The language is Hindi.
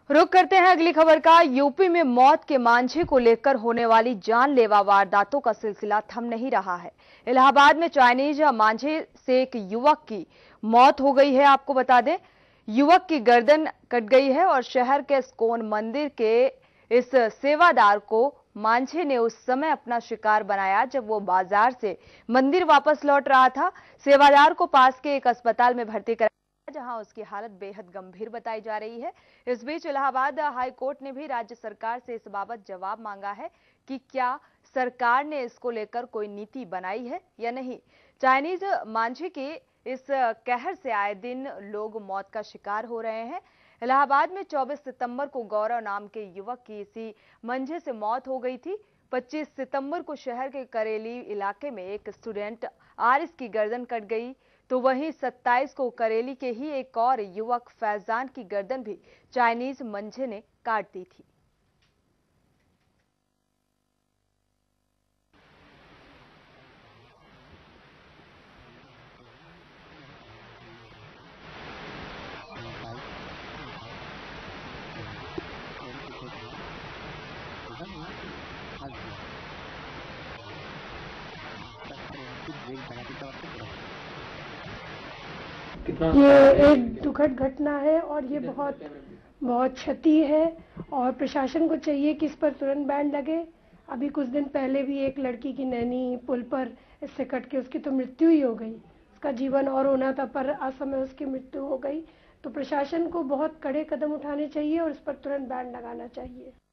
रुक करते हैं अगली खबर का। यूपी में मौत के मांझे को लेकर होने वाली जानलेवा वारदातों का सिलसिला थम नहीं रहा है। इलाहाबाद में चाइनीज मांझे से एक युवक की मौत हो गई है। आपको बता दें, युवक की गर्दन कट गई है और शहर के इस्कॉन मंदिर के इस सेवादार को मांझे ने उस समय अपना शिकार बनाया जब वो बाजार से मंदिर वापस लौट रहा था। सेवादार को पास के एक अस्पताल में भर्ती कराया, जहां उसकी हालत बेहद गंभीर बताई जा रही है। इस बीच इलाहाबाद हाई कोर्ट ने भी राज्य सरकार से इस बाबत जवाब मांगा है कि क्या सरकार ने इसको लेकर कोई नीति बनाई है या नहीं। चाइनीज मांझे के इस कहर से आए दिन लोग मौत का शिकार हो रहे हैं। इलाहाबाद में 24 सितंबर को गौरव नाम के युवक की इसी मंझे से मौत हो गई थी। 25 सितंबर को शहर के करेली इलाके में एक स्टूडेंट आरिस की गर्दन कट गई, तो वहीं 27 को करेली के ही एक और युवक फैजान की गर्दन भी चाइनीज मंझे ने काट दी थी। ये एक दुखद घटना है और ये बहुत बहुत क्षति है और प्रशासन को चाहिए कि इस पर तुरंत बैन लगे। अभी कुछ दिन पहले भी एक लड़की की नैनी पुल पर इससे कट के उसकी तो मृत्यु ही हो गई। उसका जीवन और होना था पर असमय उसकी मृत्यु हो गई। तो प्रशासन को बहुत कड़े कदम उठाने चाहिए और इस पर तुरंत बैन लगाना चाहिए।